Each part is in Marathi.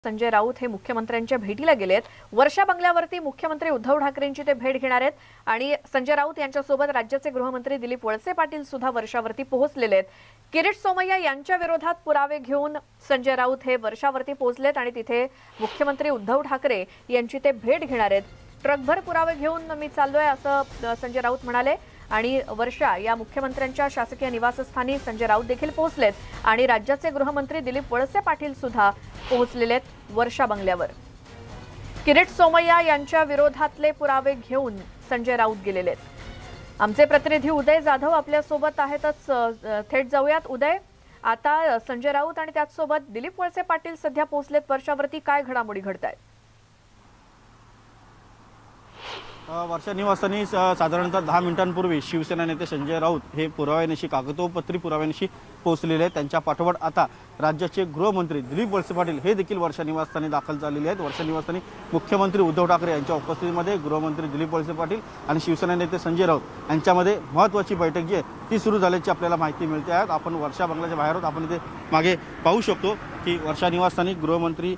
संजय राऊत हे मुख्यमंत्र्यांच्या भेटीला गेलेत। वर्षा बंगल्यावरती मुख्यमंत्री उद्धव ठाकरेंची ते भेट घेणार आहेत आणि संजय राऊत यांच्यासोबत राज्याचे गृहमंत्री दिलीप वळसे पाटील सुद्धा वर्षावरती पोहोचलेले आहेत। किरीट सोमय्या यांच्या विरोधात पुरावे घेऊन संजय राऊत हे वर्षावरती पोहोचलेत आणि तिथे मुख्यमंत्री उद्धव ठाकरे यांची ते भेट घेणार आहेत। ट्रकभर पुरावे घेऊन मी चाललोय असं संजय राऊत म्हणाले आणि वर्षा या मुख्यमंत्र्यांच्या शासकीय निवासस्थानी संजय राऊत देखील पोहोचलेत आणि राज्याचे गृहमंत्री दिलीप वळसे पाटील सुद्धा पोहोचलेले आहेत वर्षा बंगल्यावर। किरीट सोमय्या यांच्या विरोधातले पुरावे घेऊन संजय राऊत गेलेले आहेत। आमचे प्रतिनिधी उदय जाधव आपल्या सोबत आहेतच, थेट जाऊयात। उदय, आता संजय राऊत आणि त्याचसोबत दिलीप वळसे पाटील सध्या पोहोचलेत वर्षावरती, काय घडामोडी घडतायत? वर्षा निवासस्थानी साधारणतः 10 मिनिटांपूर्वी शिवसेना नेते संजय राऊत हे पुराव्यानिशी कागदोपत्री पुराव्यानिशी पोहोचलेले आहेत। त्यांच्या पाठोपाठ आता राज्याचे गृहमंत्री दिलीप वळसे पाटील हे देखील वर्षा निवासस्थानी दाखल झालेले आहेत। वर्षा निवासस्थानी मुख्यमंत्री उद्धव ठाकरे यांच्या उपस्थितीमध्ये गृहमंत्री दिलीप वळसे पाटील आणि शिवसेना नेते संजय राऊत यांच्यामध्ये महत्त्वाची बैठक जी आहे ती सुरू झाल्याची आपल्याला माहिती मिळते आहे। आपण वर्षा बंगल्याच्या बाहेर आहोत, आपण इथे मागे पाहू शकतो की वर्षा निवासस्थानी गृहमंत्री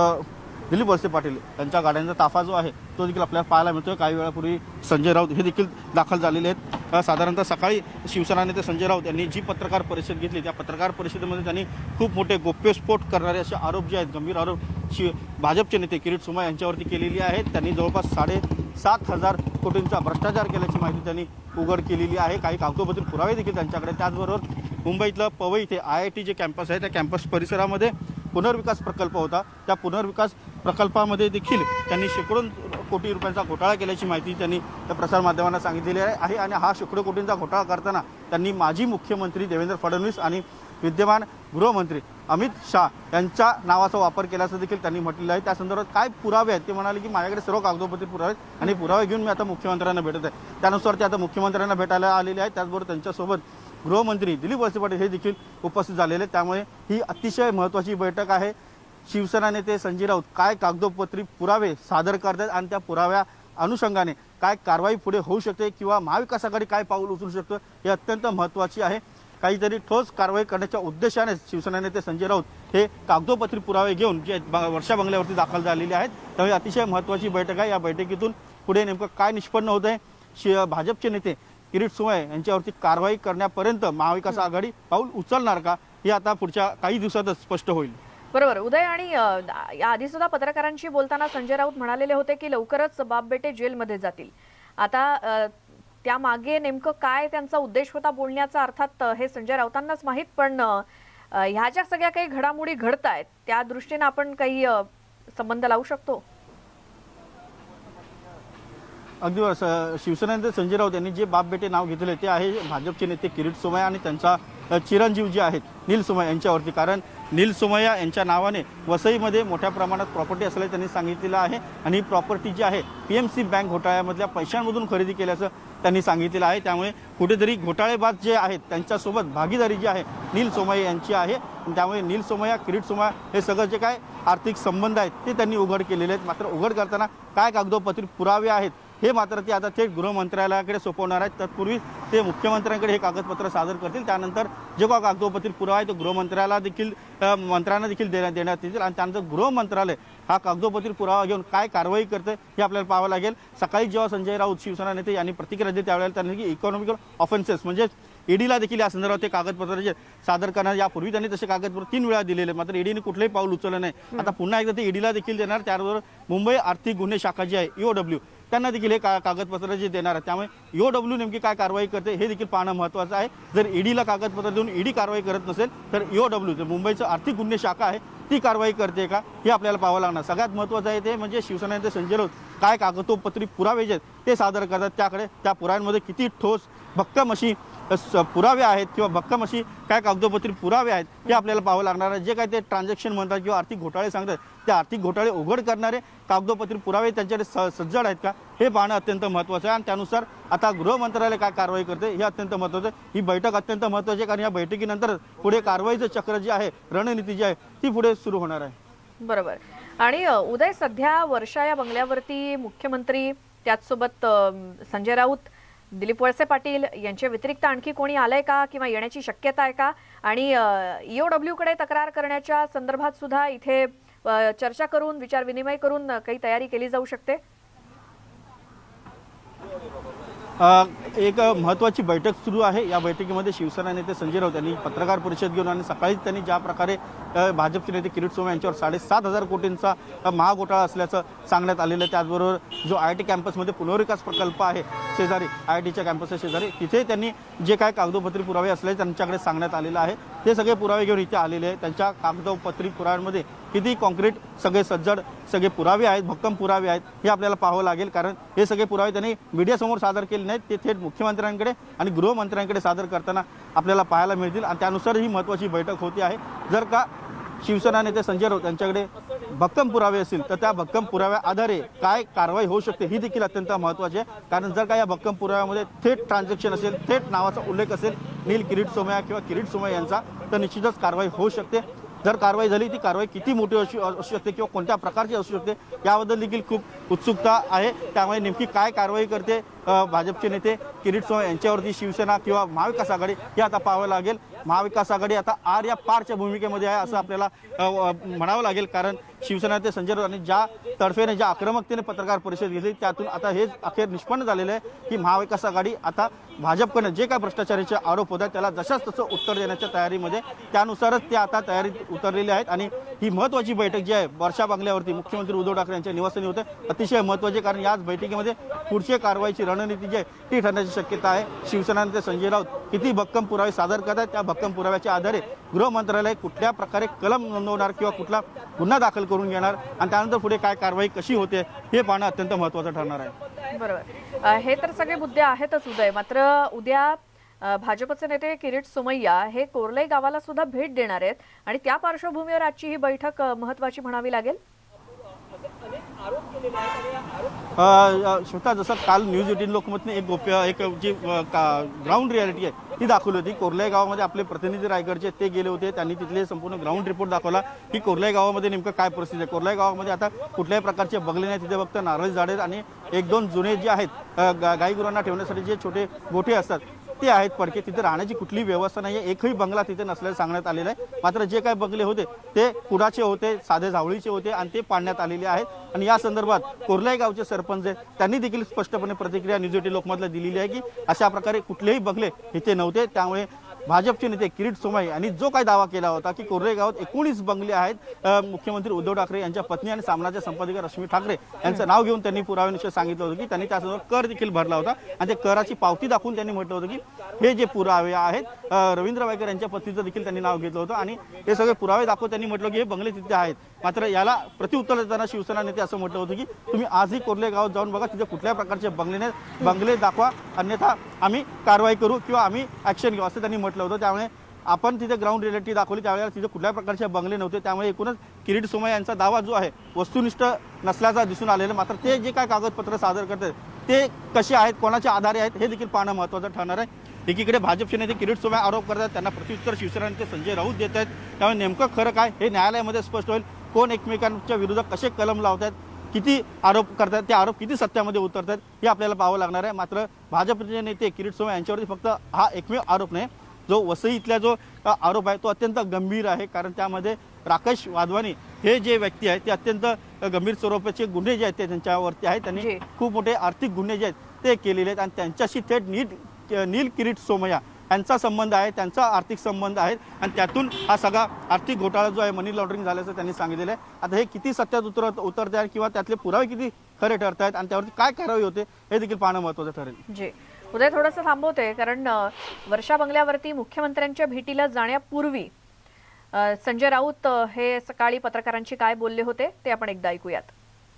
दिलीप वळसे पाटील यांच्या गाड्यांचा ताफा जो आहे तो देखील आपल्याला पाहायला मिळतोय। काही वेळापूर्वी संजय राऊत हे देखील दाखल झालेले आहेत। साधारणतः सकाळी शिवसेना नेते संजय राऊत यांनी जी पत्रकार परिषद घेतली त्या पत्रकार परिषदेमध्ये त्यांनी खूप मोठे गोप्यस्फोट करणारे असे आरोप जे आहेत, गंभीर आरोप भाजपचे नेते किरीट सोमय्या यांच्यावरती केलेली आहेत। त्यांनी जवळपास 7,500 कोटींचा भ्रष्टाचार केल्याची माहिती त्यांनी उघड केलेली आहे। काही कागदोपत्री पुरावे देखील त्यांच्याकडे। त्याचबरोबर मुंबईतलं पवई इथे IIT जे कॅम्पस आहे त्या कॅम्पस परिसरामध्ये पुनर्विकास प्रकल्प होता, त्या पुनर्विकास प्रकल्पामध्ये देखील त्यांनी शेकडो कोटी रुपयांचा घोटाळा केल्याची माहिती त्यांनी त्या प्रसारमाध्यमांना सांगितलेली आहे आणि हा शेकडो कोटींचा घोटाळा करताना त्यांनी माजी मुख्यमंत्री देवेंद्र फडणवीस आणि विद्यमान गृहमंत्री अमित शाह यांच्या नावाचा वापर केल्याचं देखील त्यांनी म्हटलेलं आहे। त्या संदर्भात काय पुरावे आहेत ते म्हणाले की माझ्याकडे सर्व कागदोपत्री पुरावे आहेत आणि पुरावे घेऊन मी आता मुख्यमंत्र्यांना भेटत आहे। त्यानुसार ते आता मुख्यमंत्र्यांना भेटायला आलेले आहेत। त्याचबरोबर त्यांच्यासोबत गृहमंत्री दिलीप वळसे पाटील हे देखील उपस्थित झालेले आहेत। त्यामुळे ही अतिशय महत्त्वाची बैठक आहे। शिवसेना नेते संजय राऊत काय कागदोपत्री पुरावे सादर करतात आणि त्या पुराव्या अनुषंगाने काय कारवाई पुढे होऊ शकते किंवा महाविकास आघाडी काय पाऊल उचलू शकतो हे अत्यंत महत्त्वाची आहे। काहीतरी ठोस कारवाई करण्याच्या उद्देशाने शिवसेना नेते संजय राऊत हे कागदोपत्री पुरावे घेऊन जे वर्षा बंगल्यावरती दाखल झालेले आहेत। त्यामुळे अतिशय महत्त्वाची बैठक आहे। या बैठकीतून पुढे नेमकं काय निष्पन्न होत आहे, भाजपचे नेते किरीट सोमय्या यांच्यावरती कारवाई करण्यापर्यंत महाविकास आघाडी पाऊल उचलणार का हे आता पुढच्या काही दिवसातच स्पष्ट होईल। बरोबर उदय, आणि या आधी सुद्धा पत्रकारांशी बोलताना संजय राऊत म्हणालेले होते की लवकरच बाप बेटे जेलमध्ये जातील। आता त्यामागे नेमकं काय त्यांचा उद्देश होता बोलण्याचा, अर्थात हे संजय राऊतांनाच माहीत, पण ह्या ज्या सगळ्या काही घडामोडी घडतायत त्या दृष्टीने आपण काही संबंध लावू शकतो? अगदी शिवसेना नेते संजय राऊत यांनी जे बाप बेटे नाव घेतले ते आहे भाजपचे नेते किरीट सोमय्या आणि त्यांचा चिरंजीव जे आहेत नील सोमय्या यांच्यावरती। कारण नील सोमय्या यांच्या नावाने वसईमध्ये मोठ्या प्रमाणात प्रॉपर्टी असल्याचे त्यांनी सांगितलेलं आहे आणि ही प्रॉपर्टी जी आहे PMC बँक घोटाळ्यामधल्या पैशांमधून खरेदी केल्याचं त्यांनी सांगितलेलं आहे। त्यामुळे कुठेतरी घोटाळेबाज जे आहेत त्यांच्यासोबत भागीदारी जी आहे नील सोमय्या यांची आहे। त्यामुळे नील सोमय्या, किरीट सोमय्या हे सगळं जे काय आर्थिक संबंध आहेत ते त्यांनी उघड केलेले आहेत। मात्र उघड करताना काय कागदोपत्री पुरावे आहेत हे मात्र ते आता थेट गृहमंत्रालयाकडे सोपवणार आहेत। तत्पूर्वी ते मुख्यमंत्र्यांकडे हे कागदपत्र सादर करतील। त्यानंतर जे काही कागदोपत्री पुरावा आहे तो मंत्र्यांना देखील देण्यात येतील आणि त्यानंतर गृह मंत्रालय हा कागदोपत्री पुरावा घेऊन काय कारवाई करते हे आपल्याला पाहावं लागेल। सकाळी जेव्हा संजय राऊत शिवसेना नेते यांनी प्रतिक्रिया दिली त्यावेळेला त्यांनी इकॉनॉमिकल ऑफेन्सेस म्हणजे ईडीला देखील या संदर्भात ते कागदपत्र सादर करणार। यापूर्वी त्यांनी तसे कागदपत्र 3 वेळा दिलेले, मात्र ईडीने कुठलेही पाऊल उचललं नाही। आता पुन्हा एकदा ते ईडीला देखील देणार। त्याबरोबर मुंबई आर्थिक गुन्हे शाखा जी आहे EOW त्यांना देखील हे कागदपत्र जे देणार आहे। त्यामुळे EOW नेमकी काय कारवाई करते हे देखील पाहणं महत्त्वाचं आहे। जर ईडीला कागदपत्र देऊन ईडी कारवाई करत नसेल तर EOW जे मुंबईचं आर्थिक गुन्हे शाखा आहे ती कारवाई करते का हे आपल्याला पाहावं लागणार। सगळ्यात महत्त्वाचं आहे ते म्हणजे शिवसेना नेते संजय राऊत काय कागदोपत्री पुरावे जे ते सादर करतात त्याकडे, त्या पुराव्यांमध्ये किती ठोस भक्कम अशी पुरावे आहेत किंवा भक्कम अशी काय कागदोपत्री पुरावे आहेत हे आपल्याला पाहावं लागणार आहे। जे काय ते ट्रान्झॅक्शन म्हणतात किंवा आर्थिक घोटाळे सांगतात ते आर्थिक घोटाळे उघड करणारे कागदोपत्री पुरावे त्यांच्याकडे सज्जड आहेत का हे पाहणं अत्यंत महत्त्वाचं आहे आणि त्यानुसार आता गृह मंत्रालय काय कारवाई करते हे अत्यंत महत्त्वाचं आहे। ही बैठक अत्यंत महत्त्वाची आहे कारण या बैठकीनंतर पुढे कारवाईचं चक्र जे आहे, रणनीती जी आहे ती पुढे सुरू होणार आहे। बरोबर, आणि उदय सध्या वर्षा या बंगल्यावरती मुख्यमंत्री त्याचसोबत संजय राऊत, दिलीप वळसे पाटील यांच्या व्यतिरिक्त आणखी कोणी आलंय का किंवा येण्याची शक्यता आहे का? आणि EOW कडे तक्रार करण्याच्या संदर्भात सुद्धा इथे चर्चा करून विचार विनिमय करून काही तयारी केली जाऊ शकते? एक महत्त्वाची बैठक सुरू आहे। या बैठकीमध्ये शिवसेना नेते संजय राऊत यांनी पत्रकार परिषद घेऊन आणि सकाळीच त्यांनी ज्या प्रकारे भाजपचे नेते किरीट सोमय्या यांच्यावर 7,500 कोटींचा महाघोटाळा असल्याचं सांगण्यात आलेलं आहे। त्याचबरोबर जो IIT कॅम्पसमध्ये पुनर्विकास प्रकल्प आहे शेजारी, IITच्या कॅम्पसच्या शेजारी, तिथे त्यांनी जे काय कागदोपत्री पुरावे असले त्यांच्याकडे सांगण्यात आलेलं आहे, ते सगळे पुरावे घेऊन इथे आलेले आहेत। त्यांच्या कागदोपत्री पुराव्यांमध्ये किती कॉन्क्रीट सगळे सज्जड सगळे पुरावे आहेत, भक्कम पुरावे आहेत, हे आपल्याला पाहावं लागेल। कारण हे सगळे पुरावे त्यांनी मीडियासमोर सादर केले नाहीत, ते थेट मुख्यमंत्र्यांकडे आणि गृहमंत्र्यांकडे सादर करताना आपल्याला पाहायला मिळतील आणि त्यानुसार ही महत्त्वाची बैठक होती आहे। जर का शिवसेना नेते संजय राऊत यांच्याकडे भक्कम पुरावे असतील तर त्या भक्कम पुराव्या आधारे काय कारवाई होऊ शकते ही देखील अत्यंत महत्त्वाची आहे। कारण जर का या भक्कम पुराव्यामध्ये थेट ट्रान्झॅक्शन असेल, थेट नावाचा उल्लेख असेल नील किरीट सोमय्या किंवा किरीट सोमय्या यांचा, तर निश्चितच कारवाई होऊ शकते। जर कारवाई झाली ती कारवाई किती मोठी असू शकते किंवा कोणत्या प्रकारची असू शकते याबद्दल देखील खूप उत्सुकता आहे। त्यामुळे नेमकी काय कारवाई करते भाजपचे नेते किरीट सोमय्या यांच्यावरती शिवसेना किंवा महाविकास आघाडी हे आता पाहावं लागेल। महाविकास आघाडी आता आर या पारच्या भूमिकेमध्ये आहे असं आपल्याला म्हणावं लागेल। कारण शिवसेना नेते संजय राऊत यांनी ज्या तडफेने ज्या आक्रमकतेने पत्रकार परिषद घेतली त्यातून आता हेच अखेर निष्पन्न झालेलं आहे की महाविकास आघाडी आता भाजपकडे जे काय भ्रष्टाचाराचे आरोप होतात त्याला जशाच तसं उत्तर देण्याच्या तयारीमध्ये, त्यानुसारच ते आता तयारीत उतरलेले आहेत। आणि ही महत्त्वाची बैठक जी आहे वर्षा बंगल्यावरती मुख्यमंत्री उद्धव ठाकरे यांच्या निवासस्थानी होते, अतिशय महत्त्वाची, कारण याच बैठकीमध्ये पुढची कारवाईची रणनीती जी आहे ती ठरण्याची शक्यता आहे। शिवसेना नेते संजय राऊत किती भक्कम पुरावे सादर करतात, त्या भक्कम पुराव्याच्या आधारे गृह मंत्रालय कुठल्या प्रकारे कलम नोंदवणार किंवा कुठला गुन्हा दाखल करून घेणार आणि त्यानंतर पुढे काय कारवाई कशी होते हे पाहणं अत्यंत महत्त्वाचं ठरणार आहे। बरोबर, हे तर सगळे मुद्दे आहेतच उदय। मात्र उद्या भाजपचे नेते किरीट सोमय्या हे कोर्लई गावाला सुद्धा भेट देणार आहेत आणि त्या पार्श्वभूमीवर आजची ही बैठक महत्त्वाची म्हणावी लागेल। श्वेता, जसं काल न्यूज 18 लोकमतने एक जी ग्राउंड रियालिटी आहे ती दाखवली होती। कोर्लई गावामध्ये आपले प्रतिनिधी रायगडचे ते गेले होते, त्यांनी तिथले संपूर्ण ग्राउंड रिपोर्ट दाखवला की कोर्लई गावामध्ये नेमकं काय परिस्थिती आहे। कोर्लई गावामध्ये आता कुठल्याही प्रकारचे बगले नाही, तिथे फक्त नारळी झाडे आणि 1-2 जुने जे आहेत गाईगुरांना ठेवण्यासाठी जे छोटे गोठे असतात ते आहेत पडके, तिथे राहण्याची कुठलीही व्यवस्था नाही आहे, एकही बंगला तिथे नसल्याचं सांगण्यात आलेलं आहे। मात्र जे काही बंगले होते ते कुडाचे होते, साधे झावळीचे होते आणि ते पाडण्यात आलेले आहेत। आणि या संदर्भात कोर्लई गावचे सरपंच त्यांनी देखील स्पष्टपणे प्रतिक्रिया न्यूज 18 लोकमतला दिलेली आहे की अशा प्रकारे कुठलेही बंगले इथे नव्हते। त्यामुळे भाजपचे नेते किरीट सोमय्या यांनी जो काही दावा केला होता की कोर्लई गावात 19 बंगले आहेत, मुख्यमंत्री उद्धव ठाकरे यांच्या पत्नी आणि सामनाच्या संपादिका रश्मी ठाकरे यांचं नाव घेऊन त्यांनी पुराव्यानुसार सांगितलं होतं की त्यांनी त्यासंदर्भात कर देखील भरला होता आणि ते कराची पावती दाखवून त्यांनी म्हटलं होतं की हे जे पुरावे आहेत रवींद्र वायकर यांच्या पत्नीचं देखील त्यांनी नाव घेतलं होतं आणि हे सगळे पुरावे दाखवून त्यांनी म्हटलं की हे बंगले तिथे आहेत। मात्र याला प्रत्युत्तर देताना शिवसेना नेते असं म्हटलं होतं की तुम्ही आजही कोर्लई गावात जाऊन बघा, तिथे कुठल्या प्रकारचे बंगले दाखवा, अन्यथा आम्ही कारवाई करू किंवा आम्ही ॲक्शन घेऊ असं त्यांनी म्हटलं होतं। त्यामुळे आपण तिथे ग्राउंड रियालिटी दाखवली, त्यावेळेला तिथे कुठल्या प्रकारचे बंगले नव्हते। त्यामुळे एकूणच किरीट सोमय्या यांचा दावा जो आहे वस्तुनिष्ठ नसल्याचा दिसून आलेला। मात्र ते जे काय कागदपत्र सादर करतात ते कसे आहेत, कोणाच्या आधारे आहेत हे देखील पाहणं महत्त्वाचं ठरणार आहे। एकीकडे भाजपचे नेते किरीट सोमय्या आरोप करतात, त्यांना प्रत्युत्तर शिवसेना नेते संजय राऊत देत आहेत। त्यामुळे नेमकं खरं काय हे न्यायालयामध्ये स्पष्ट होईल। कोण एकमेकांच्या विरोधात कसे कलम लावतात, किती आरोप करतात, ते आरोप किती सत्यामध्ये उतरतात हे आपल्याला पाहावं लागणार आहे। मात्र भाजपचे नेते किरीट सोमय्या यांच्यावरती फक्त हा एकमेव आरोप नाही, जो वसई इथला जो आरोप आहे तो अत्यंत गंभीर आहे। कारण त्यामध्ये राकेश वाधवानी हे जे व्यक्ती आहेत ते अत्यंत गंभीर स्वरूपाचे गुन्हे जे आहेत ते त्यांच्यावरती आहेत। त्यांनी खूप मोठे आर्थिक गुन्हे जे आहेत ते केलेले आहेत आणि त्यांच्याशी थेट नील किरीट सोमय्या यांचा संबंध आहे, त्यांचा आर्थिक संबंध आहे आणि त्यातून हा सगळा आर्थिक घोटाळा जो आहे मनी लॉन्ड्रिंग झाल्याचं त्यांनी सांगितलेलं आहे। आता हे किती सत्यात उतरते आहे किंवा त्यातले पुरावे किती खरे ठरत आहेत आणि त्यावरती काय कारवाई होते हे देखील पाहणं महत्त्वाचं ठरेल। जी उदय, थोडंसं थांबवते कारण वर्षा बंगल्यावरती मुख्यमंत्र्यांच्या भेटीला जाण्यापूर्वी संजय राऊत हे सकाळी पत्रकारांशी काय बोलले होते ते आपण एकदा ऐकूयात।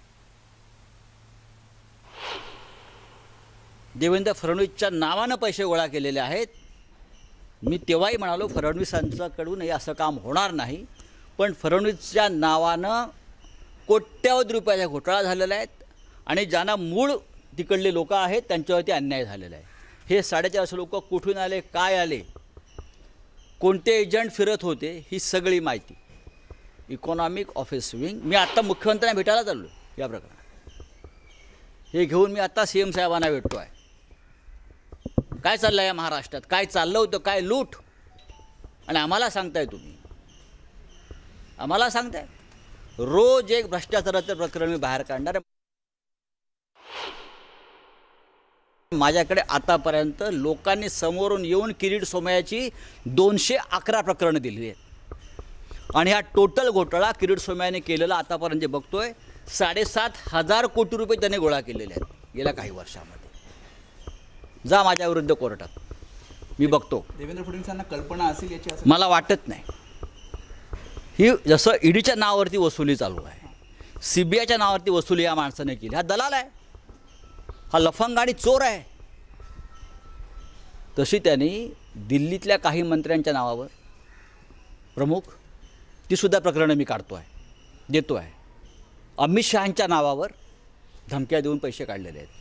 देवेंद्र फडणवीसच्या नावानं पैसे गोळा केलेले आहेत। मी तेव्हाही म्हणालो फडणवीसांच्याकडून हे असं काम होणार नाही, पण फडणवीसच्या नावानं कोट्यावधी रुपयाचा घोटाळा झालेला आहे आणि ज्यांना मूळ तिकडले लोक आहेत त्यांच्यावरती अन्याय झालेला आहे। हे 450 लोक कुठून आले, काय आले, कोणते एजंट फिरत होते, ही सगळी माहिती इकॉनॉमिक ऑफिस विंग, मी आत्ता मुख्यमंत्र्यांना भेटायला चाललो या प्रकरणात, हे घेऊन मी आत्ता CM साहेबांना भेटतो आहे। काय चाललं आहे महाराष्ट्रात, काय चाललं होतं, काय लूट, आणि आम्हाला सांगताय तुम्ही, आम्हाला सांगताय रोज एक भ्रष्टाचाराचं प्रकरण मी बाहेर काढणार आहे. माझ्याकडे आतापर्यंत लोकांनी समोरून येऊन किरीट सोमय्याची 211 प्रकरणं दिली आहेत आणि हा टोटल घोटाळा किरीट सोमय्याने केलेला आतापर्यंत जे बघतोय 7,500 कोटी रुपये त्याने गोळा केलेले आहेत गेल्या काही वर्षामध्ये. जा माझ्या विरुद्ध कोर्टात, मी बघतो. देवेंद्र फडणवीसांना कल्पना असेल याची असं मला वाटत नाही. ही जसं ईडीच्या नावावरती वसुली चालू आहे, CBIच्या नावावरती वसुली या माणसाने केली. हा दलाल आहे, हा लफंग आणि चोर आहे. तशी त्यांनी दिल्लीतल्या काही मंत्र्यांच्या नावावर प्रमुख तीसुद्धा प्रकरणं मी काढतो आहे, देतो आहे. अमित शहांच्या नावावर धमक्या देऊन पैसे काढलेले आहेत.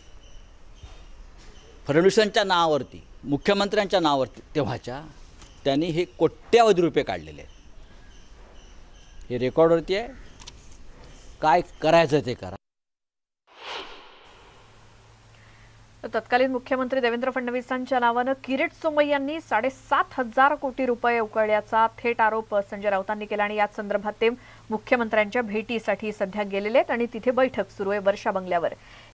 फडणवीसांच्या नावावरती, मुख्यमंत्र्यांच्या नावावरती तेव्हाच्या त्यांनी हे कोट्यावधी रुपये काढलेले आहेत. हे रेकॉर्डवरती आहे. काय करायचं ते करा. तत्कालीन मुख्यमंत्री देवेंद्र फडणवीसांच्या नावानं किरीट सोमय्यांनी 7,500 कोटी रुपये उकळल्याचा थेट आरोप संजय राऊतांनी केला आणि याच संदर्भात ते मुख्यमंत्र्यांच्या भेटीसाठी सध्या गेलेले आहेत आणि तिथे बैठक सुरू आहे वर्षा बंगल्यावर.